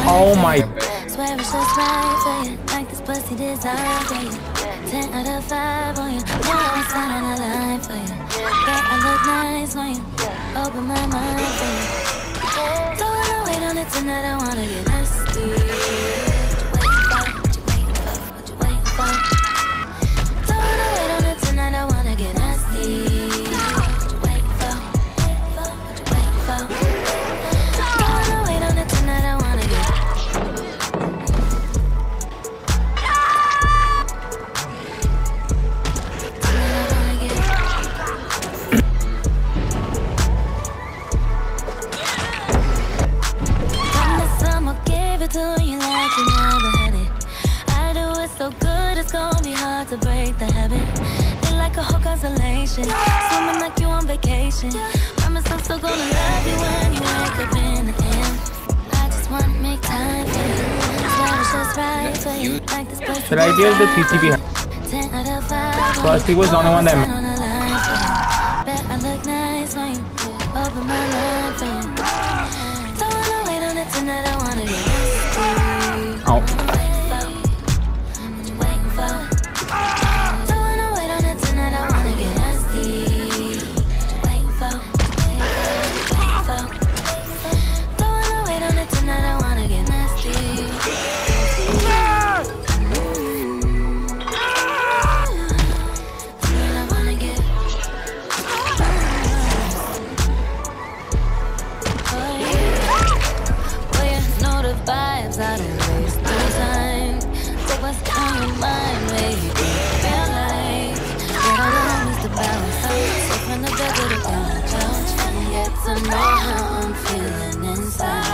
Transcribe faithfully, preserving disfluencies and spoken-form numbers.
Oh my. Swear it's just right for you. Like this pussy designed for you. Ten out of five on you. Yeah, I'm standing on the line for you. Yeah, I look nice on you. Open my mind for you. Don't wanna wait on it tonight. I wanna get nasty. What you waiting for? What you waiting for? What you waiting for? Don't wanna wait on it tonight. I wanna get nasty. What you waiting for? What you waiting for? Don't wanna wait on it tonight. I wanna get. To you like you never had it. I do it so good, it's gonna be hard to break the habit. Feel like a whole constellation, swimming like you on vacation. Promise I'm still gonna love you when you wake up in the end. I just wanna make time for you. Swear it's just right for you. Like this place. The idea is the T C P. ten out of five. First, he was the only one that. Bet I look nice when you open my love for you. Don't wanna wait on it tonight. I wanna get. Oh. Vibes, I don't waste no time. So what's on your mind, baby? Real life. Get along is the balance. So from the bed to the couch, trying to get to know how I'm feeling inside.